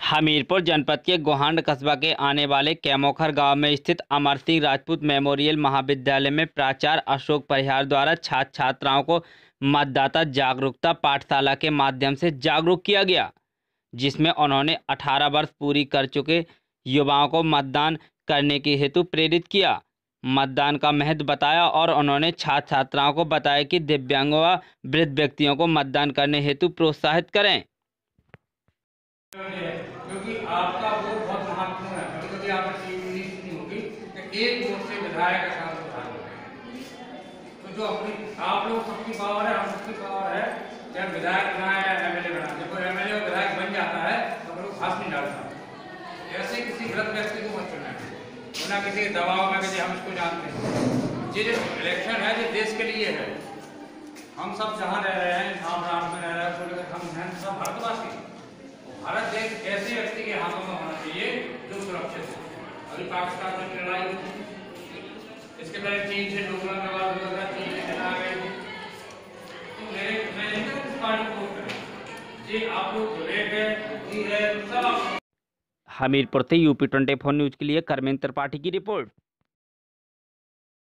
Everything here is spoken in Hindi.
हमीरपुर जनपद के गोहांड कस्बा के आने वाले कैमोखर गांव में स्थित अमर सिंह राजपूत मेमोरियल महाविद्यालय में प्राचार्य अशोक परिहार द्वारा छात्र छात्राओं को मतदाता जागरूकता पाठशाला के माध्यम से जागरूक किया गया, जिसमें उन्होंने 18 वर्ष पूरी कर चुके युवाओं को मतदान करने के हेतु प्रेरित किया, मतदान का महत्व बताया और उन्होंने छात्र छात्राओं को बताया कि दिव्यांगों व वृद्ध व्यक्तियों को मतदान करने हेतु प्रोत्साहित करें। क्योंकि आपका वोट बहुत महत्वपूर्ण है। कभी कभी आपने टीवी सुनी होगी कि एक वोट से विधायक का काम सुधार होता है। तो जो अपनी आप लोग सबकी पावर है, हम सबकी पावर है, चाहे विधायक बनाए या एमएलए बनाए। जब कोई एमएलए और विधायक बन जाता है तो हम लोग घास नहीं डालता। ऐसे किसी गलत व्यक्ति को मत चुनना है, बिना किसी के दबाव में कि हम इसको जानते हैं। ये जो इलेक्शन है ये देश के लिए है। हम सब जहाँ रह रहे हैं, राम में रह रहे हैं, हम हैं सब भारतवासी। भारत देश ऐसे व्यक्ति के हाथों में होना चाहिए जो सुरक्षित है। अभी पाकिस्तान में लड़ाई हुई थी, इसके पहले चीन से डोकला का बात हुआ था, चीन से चला गए थे। तो मैं इस पार्टी को करें जी, आप लोग विवेक है, बुद्धि है, सब। हमीरपुर से UP 24 न्यूज के लिए कर्मेंद्र त्रिपाठी की रिपोर्ट।